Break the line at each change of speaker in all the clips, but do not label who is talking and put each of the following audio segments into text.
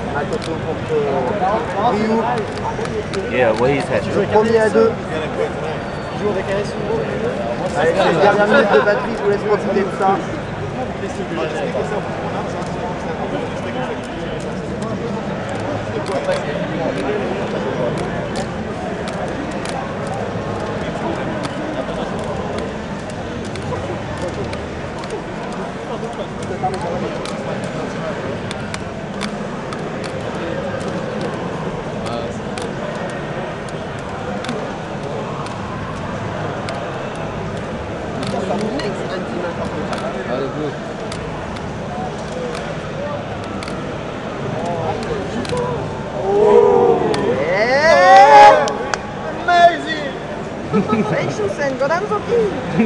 Makoto contre Vryu.
Yeah, what he's had.
Le premier à 2. Allez, c'est les dernières minutes de batterie, je vous laisse profiter de ça.
Allez, go.
Oh, yeah! Amazing! Sensation, godam zoki!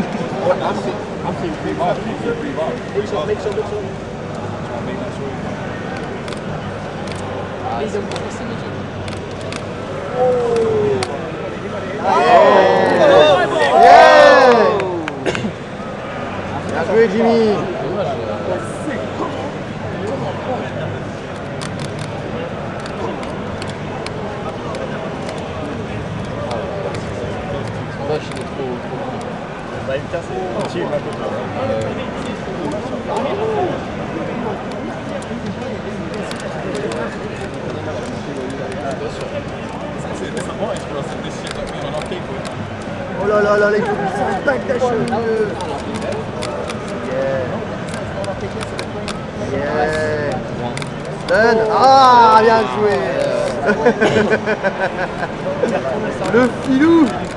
Make sure. Bien joué, Jimmy!
Vache, il est trop.
Bah, il me casse les petits, Makoto.
Oh là là là, il faut que ça attaque ta cheveux! Yeah! Stun! Ah, bien joué! Le filou!